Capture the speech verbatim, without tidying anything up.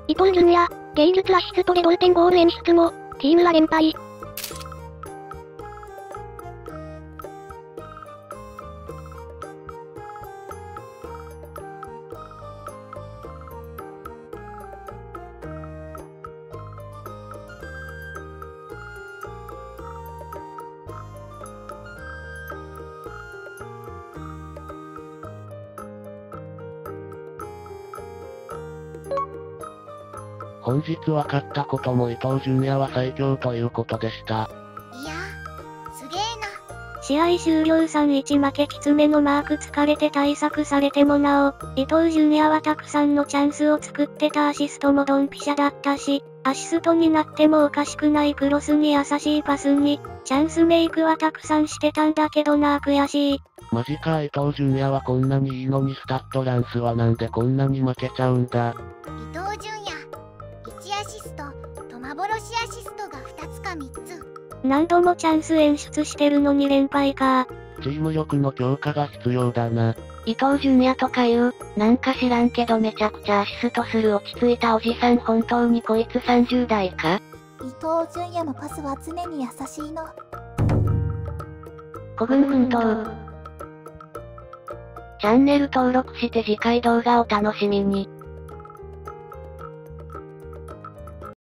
伊東純也、芸術アシストで同点ゴール演出も、チームは連敗。 本日分かったことも伊東純也は最強ということでした。 いやー、すげーな。 試合終了 さんたいいち 負けきつめのマーク疲れて対策されてもなお、伊東純也はたくさんのチャンスを作ってたアシストもドンピシャだったし、アシストになってもおかしくないクロスに優しいパスに、チャンスメイクはたくさんしてたんだけどな悔しい。 マジか伊東純也はこんなにいいのにスタッドランスはなんでこんなに負けちゃうんだ。 伊東純也、いちアシスト、トマボロシアシストがふたつかみっつ。 何度もチャンス演出してるのに連敗か。 チーム力の強化が必要だな。 伊東純也とかいう、なんか知らんけどめちゃくちゃアシストする落ち着いたおじさん本当にこいつさんじゅう代か？ 伊東純也のパスは常に優しいの。 孤軍奮闘。チャンネル登録して次回動画を楽しみに。